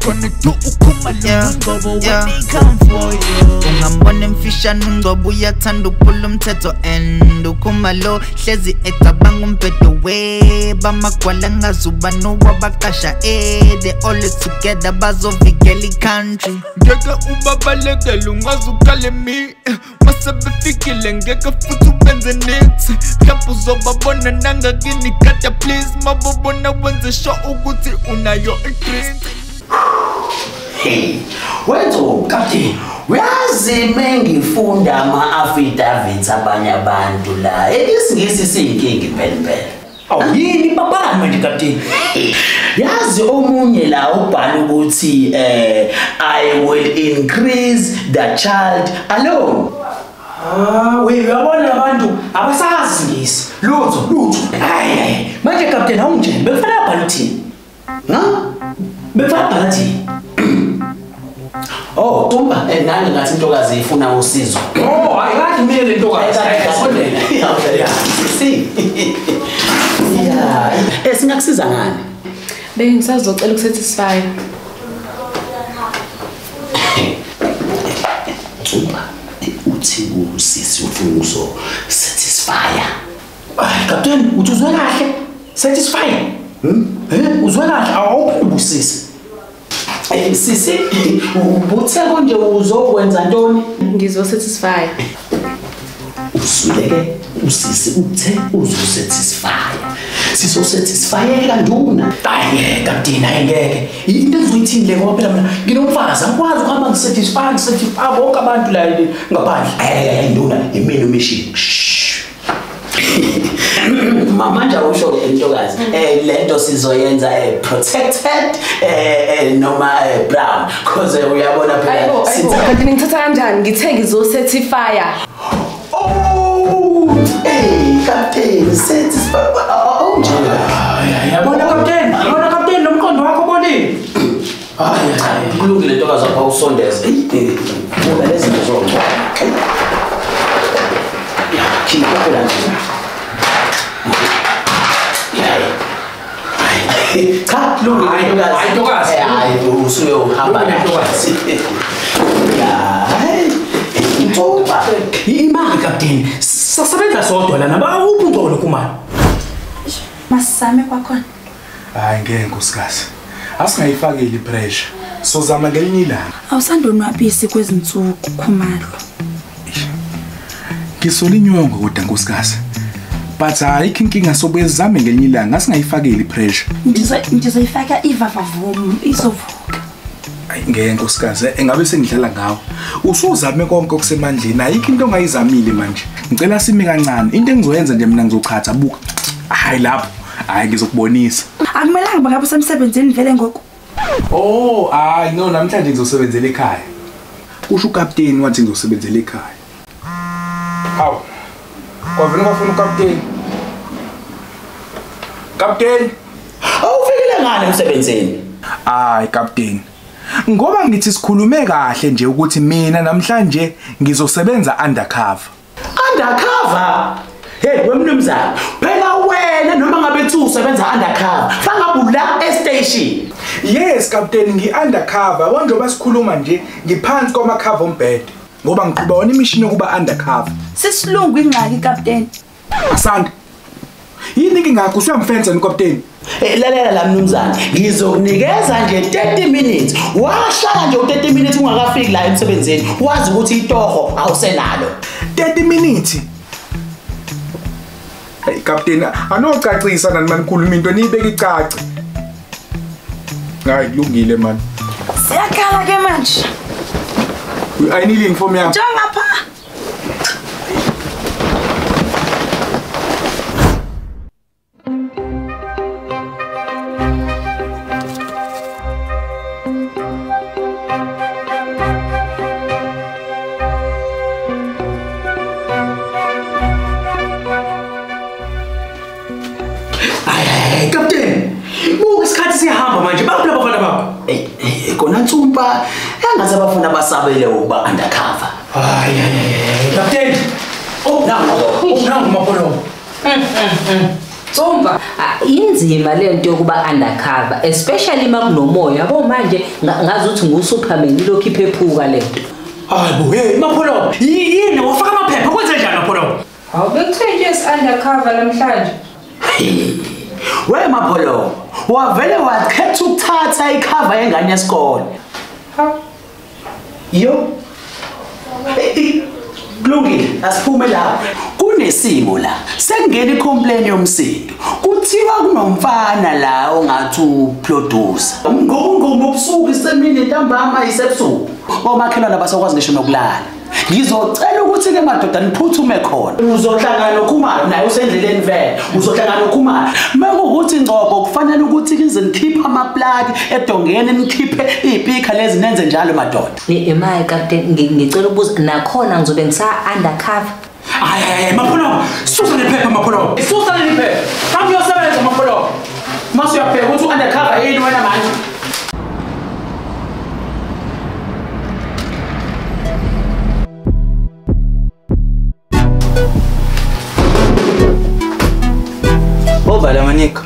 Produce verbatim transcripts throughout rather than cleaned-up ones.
connect to Khumalo Ngcobo when they come for you. Ungambona emfishane uNgcobo uyathanda ukuphula umthetho and uKhumalo hlezi ecabanga umphetho we bamagwala ngazuba nowabaqasha eh they always together bazovikela iCountry. Ngeke ubabalekele ungazukale mi masebefikile ngeke futhi ubenze next mhlawumbe uzobabona nangakini kata please mabobona wenze show ukuthi unayo interest. Hey, wethu kati uyazi mengifunda ama-affidavits abanye abantu la elisingisi siyinkinga impela. Awu yini babani manje kapteni? Yazi omunye la ubhala ukuthi eh I will increase the child alone. Ah, we uyabona abantu abasazi ngisi. Lutho, lutho. Hayi, manje kapteni awunje bekufanele abhala uthini? Ha? Bekufanele abhala uthini? Oh, Tumba, eh nani ngathi intokazi ifuna usizo. Oh, ayikathi mina le ntokazi. Yeah. Si. Yeah. Eh singakusiza ngani? Bengisazocela ukusatisfy. Tumba, uthi usisi ufuna uzo satisfy. Ay, kapteni, uthi uzwe kahle. Satisfy. Hmm? Eh, uzwe kahle awubusisi. Eh sisi, ubuthe konje uzokwenza ntoni? Ngizo satisfy. Usuleke usisi uthe uzosatisfy. Siso satisfy kanduna. Hayi kapteni ayengeke. Into ezoyithini le ngoba phela mina nginomfazi akwazi ukuhamba ngisatisfy ngisatisfy bonke abantu la ngaphandle. Eh nduna imini umishini. Manje awusho intokazi eh lento sizoyenza eh protected eh noma brown because uyabona phela sithi kanti ngithatha kanjani ngithe ngizo certify. Oh eh captain satisfy oh nje yabona captain yabona captain nomqondo wakho bonini. Hayi hayi kulungile intokazi apha usondeze eh bona lezi zonke ya khipha phela nje. Cha, lungi intokazi. Hayi intokazi. Hayi usuyohamba intokazi. Ya, hey. Intoba. Imali kapteni. Sasebenza sodwa lana bawuphi uNgcobo Khumalo? Masame kwakhona. Hayi ngeke nkosikazi. Asingayifakeli pressure. Sozama ngelinye ilanga. Awusandonwabisi kwezinsuku Khumalo. Ngisolinyongo kodwa nkosikazi. But hayi inkinga sobezame ngelinye ilanga asingayifakeli pressure. Ndizo ndizoyifaka ivavavumu izovuka. Hayi ngeke nkosikazi engabe sengidlala ngawo. Usuzame konke okusemandleni ayikho into ongayizamile manje. Ngicela simi kancane into engizoyenza nje mina ngizochatha buka. Hayi lapho hayi ngizokubonisa. Akumelanga bangabe semsebenzini vele ngoku. Oh hayi no namhlanje ngizosebenzela ekhaya. Kusho ukapteni wathi ngizosebenzela ekhaya. Hawu. Kwavela ngafuna ukapteni. Kapteni. Awufikile ngane emsebenzini? Hayi kapteni. Ngoba ngithi sikhulume kahle nje ukuthi mina namhlanje ngizosebenza undercover. Undercover? Hey wemnumzana, phela wena noma ngabe uthi usebenza undercover, fangabu la e-station. Yes kapteni ngi-undercover, wanjoba sikhuluma nje ngiphansi kwama-cover ombhede. Ngoba ngiqhuba wona imishini yokuba undercover. Sisilungu ingxaki kapteni. Asante. Yini ngingakho usuyamfenza nikapteni? Eh lalela la mnumzana, ngizokunikeza nje thirty minutes. Wahlala nje u-thirty minutes ungakafiki la emsebenzini. Wazi ukuthi itoho awusenalo. thirty minutes. Hey kapteni, anocacisa nani manikhuluma into niyibeka icaci. Hayi kulungile man. Siyakhala ke manje. I need inform ya. Jonga pha. Ay kapteni. Buka isikhathi siyahamba manje baphi abafana bakho? Eh kona Ntsumpa engaze abafuna basabele ukuba undercover. Hayi hayi kapteni. Oh nangu, oh nangu mapolo. Tsomba, inzima lento yokuba undercover, especially makunomoya yabo manje ngazi ukuthi nguSuperman lokho iphephuka lento. Hayibo, hey Mapholo, yini wafaka amaphepha kwenze njani Mapholo? Hawu bekuthiwe nje undercover namhlanje. We Mapholo, wavele wakhetha ukuthatha icover yengane yesikole. Ha. Yo. Kulungile, asiphume la. Kunesimo la. Sekungena icomplaint yomsindo. Kuthiwa kunomfana la ongathi uproducer. Ngqongqongo obusuku isemini ntambama isebusuku. Omakhelwana basakwazi ngisho nokulala. Ngizocela ukuthi ke madoda niphuthume khona. Uzohlangana noKhumalo naye usendleleni vele. Uzohlangana noKhumalo. Mekuthi Ngcobo kufanele ukuthi kize nikhiphe amaplaki edongeni nikhiphe izipika lezi nenze njalo madoda. Emaye captain ngicela ukubuza nakhona ngizobe ngisa undercover. Hayi hayi Mapholo, susa lephepha Mapholo. Susa lephepha. Hamba uyosebenza Mapholo. Mase uyabheka ukuthi undercover yini wena manje. Ovala manika.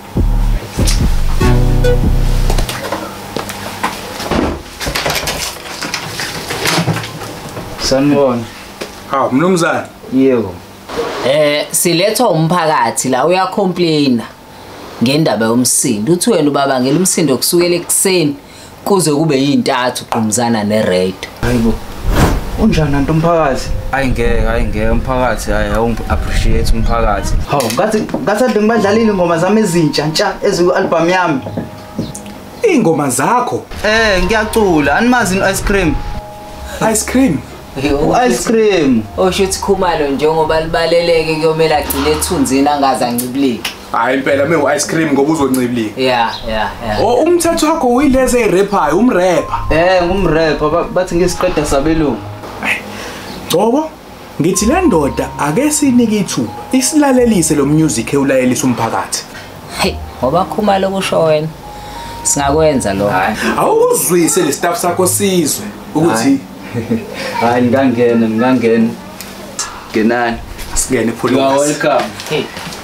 Sanibona. Hawu mnumzane. Yebo. Eh silethwa umphakathi la uyacomplaina ngendaba yomsindo. Uthi wena ubabangela umsindo kusukela ekseni kuze kube yintathu qumzana nered. Hayibo. Unjani nanto umphakathi? Hayi ngeke, hayi ngeke umphakathi, hayi awu appreciate umphakathi. Hawu, ngathi ngathi ade ngibadlalile ingoma zami ezintsha ntsha eziku album yami. Ingoma zakho? Eh, ngiyacula, animazi ice cream. Ice cream. Ice cream. Oshuthi Khumalo njengoba libaleleke kuyomela agcine ethunzini angaze ancibileke. Hayi impela me ice cream ngoba uzoncibilika. Yeah, yeah, yeah. Oh umthetho wakho uyileze irapper, umrapper. Eh, ngumrapper bathi ngisiqeda sabelungu. Ngcobo, ngithi le ndoda ake sinike ithuba isilalelise lo music ewulayelisa umphakathi. Hey, ngoba Khumalo kusho wena. Singakwenza lo. Awuzwise le staff sakho sizwe ukuthi hayi ngangena ngangena. Genani. Asingene pholo. You are welcome. Hey.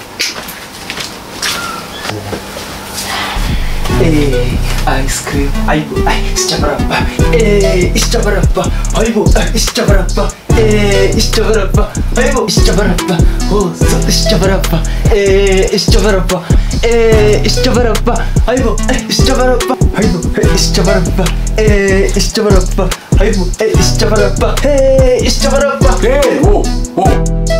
Eh, ice cream. Ayibo, ay, isjabarappa. Eh, isjabarappa. Ayibo, isjabarappa. Eh, isjabarappa. Ayibo, isjabarappa. Oh, isjabarappa. Eh, isjabarappa. Eh, isjabarappa. Ayibo, isjabarappa. Ayibo, isjabarappa. Eh, isjabarappa. Ayibo, isjabarappa. Eh, isjabarappa. Hey, wo, wo.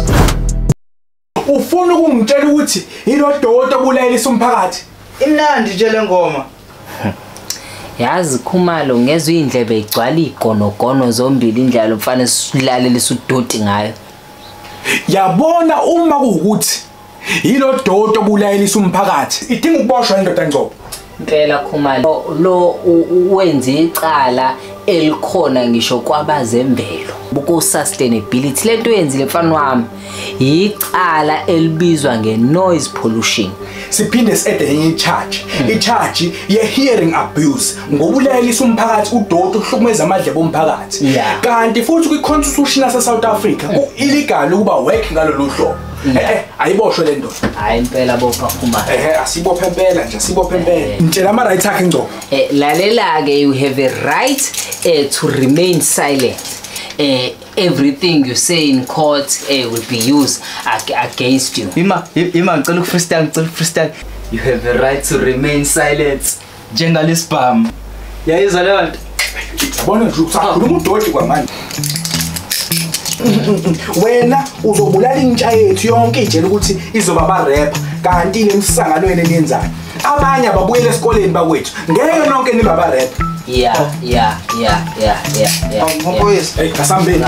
Ufuna ukungitshela ukuthi yilo dodo obulayelisa umphakathi? Imnandi nje le ngoma. Yazi Khumalo ngezwe indlebe igcwala igonogono zombili indlela mfana silalelisa udoti ngayo. Yabona uma kuukuthi yilo dodo obulayelisa umphakathi idinga ukuboshwa indoda Ngcobo. Impela Khumalo lo wenza icala elikhona ngisho kwabazembelo buku sustainability lento yenzile mfana wami icala elibizwa nge-noise pollution. Siphinde siede enye charge i-charge ye-hearing abuse ngobulayelisa umphakathi udodo uhlukumeza amadlebe omphakathi kanti futhi kwi-constitution yase-South Africa ku-illegal ukuba work ngalolu hlobo. Eh ayiboshwe le ndoda. Hayi impela bopha Khumalo. Eh asibophe impela nje asibophe impela. Ngitshela ama rights akhe Ngcobo. Eh lalela ke you have a right uh, to remain silent. Uh, everything you say in court uh, will be used ag against you. Ima ima ngicela ukufreestyle ngicela ukufreestyle. You have a right to remain silent. Njengalesibhamu. Yayizwa leyo nto. Yabona nje usakhuluma udodi kwamanje. Wena uzobulala intsha yethu yonke ijela ukuthi izoba ba rapper kanti lemsangalweni eliyenzayo. Abanye ababuyele esikoleni bakwethu. Ngeke nonke niba ba rapper. Yeah, yeah, yeah, yeah, yeah, yeah. Ngoboyes. Hey, kasambeni.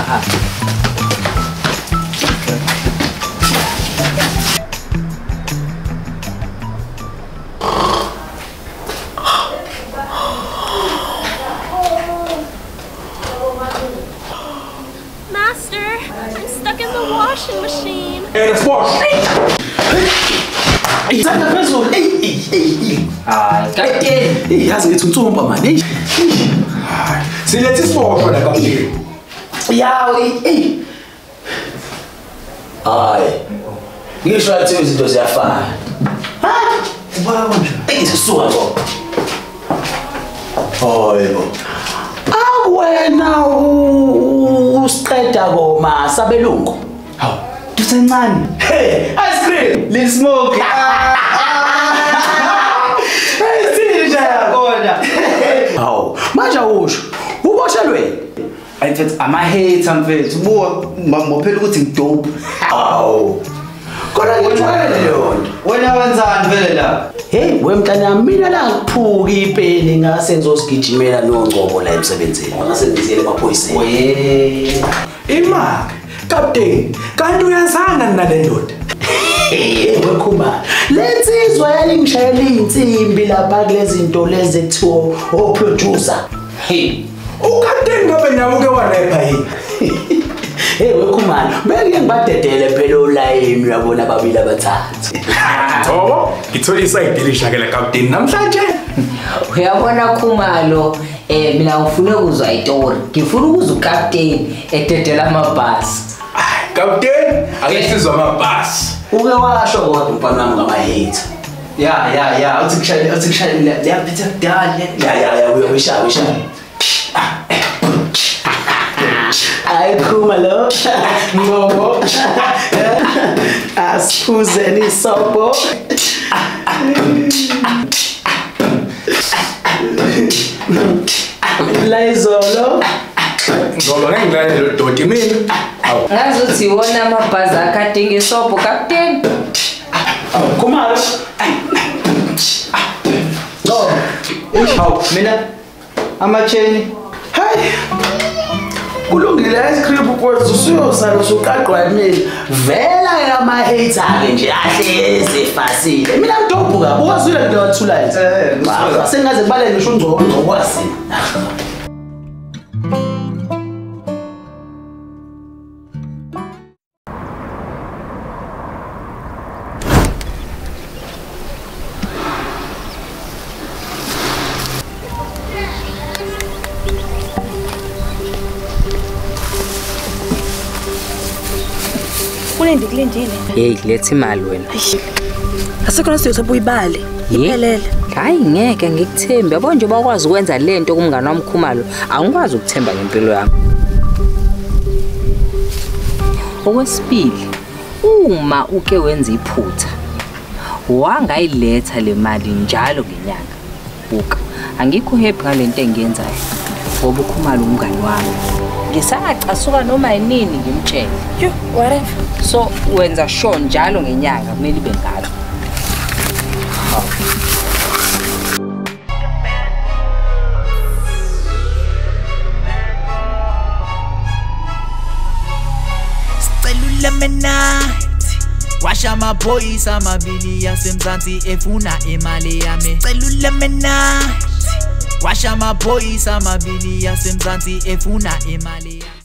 Master, I'm stuck in the washing machine. Hey, let's wash. Isanda phezulu. Hey, hey, hey. Ah, captain. Hey, yazi ngithi uNtsumba man. Hey. Silethe isiboshwa la kapteni. Yawe, hey. Hayi. Ngisho athi izinto ziyafana. Ha? Ubona konje? Engisuka bo. Hoyebo. Awena usiqeda koma sabelungu. Hawu, tusencane. Hey, ice cream. Lil Smoke. Hey, sini yakona. Hawu, manje usho. Uboshelwe. Ayithethe ama-hater mfethu. Buka mophela ukuthi ngidope. Hawu. Kodwa ngijwayele yona. Wena wenzani vele la? Hey, wemntana mina la ngiphuka ipeni ngase ngizosigijimela no Ngcobo la emsebenzini. Ngase ngizile emaphoyiseni. We. Ima, Captain, kanti uyazana nale ndoda? Hey, wekhuma. Lensizwa yalingishayela insimbi lapha kulezi zinto lezi ekuthiwa o producer. Hey, uCaptain ngabe nawe uke wanepha yini? hey wekhumalo, beke ngibadedele phela olayini uyabona ababili abathathu. Ngcobo, ngithola isayidi lishakela Captain namhlanje. Uyabona Khumalo, eh mina ngifuna ukuzwa istory. Ngifuna ukuzwa uCaptain ededela amabhasi. Ay, Captain, ake sizwe amabhasi. Uke washo kodwa umfana wami ngama-hater. Ya, ya, ya, uthi kushayela, uthi kushayela, liyaphetha kudala. Ya ya ya uyashaya uyashaya. Ay Khumalo. Ngcobo. Asiphuzeni isobho. Layizolo. Ngcobo ngengilale lo doti mina. Hawu. Ngazuthi wona amabhasi akadinga isobho Captain. Khumalo. No. Hawu, mina ama-chain. Hayi. Kulungile ice cream because usuyosala usuqaqwa yimini. Vela ama-hater ke nje ahle ezifasile. Mina ngidobhu kabi ukwazile into wathula yini. Eh, sengaze kubale ngisho uNgcobo Ngcobo wasini. Kulendi kulendile. Hey, letha imali wena. Asekho nasiyothoba uyibale. Iphelele. Hayi ngeke ngikuthembe. Yabo nje bakwazi ukwenza lento kumngane wami Khumalo. Angikwazi ukuthemba ngempilo yami. Okwesibili, uma uke wenza iphutha, wangayiletha le mali njalo ngenyanga. Buka, angikho happy ngalento engiyenzayo. Ngoba uKhumalo umngane wami. Ngisacasuka noma yinini ngimtshela. Yo, whatever. So wenza sure njalo ngenyanga kumele ibe ngalo. Sicela mina washa amaphoyisa amabili yasemzansi efuna imali yami. Sicela mina washa amaphoyisa amabili yasemzansi efuna imali yami.